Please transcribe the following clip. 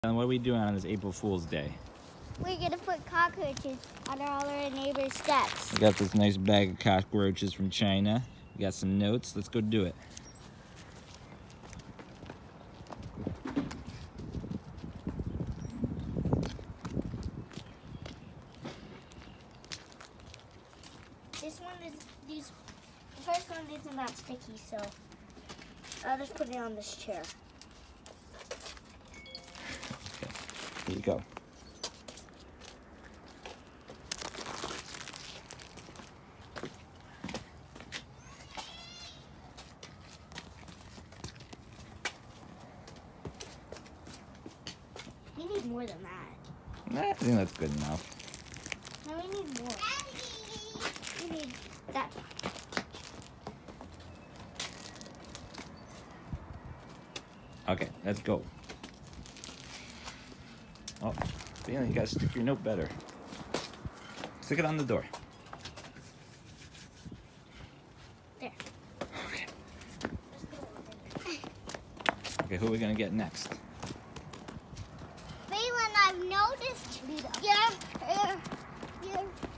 And what are we doing on this April Fool's Day? We're gonna put cockroaches on all our neighbors' steps. We got this nice bag of cockroaches from China. We got some notes. Let's go do it. The first one isn't that sticky, so I'll just put it on this chair. Okay, here you go. We need more than that. Nah, I think that's good enough. No, we need more. We need that. Okay, let's go. Oh, Dana, you gotta stick your note better. Stick it on the door. There. Okay. Okay, who are we gonna get next? Baylin, I've noticed. Yeah.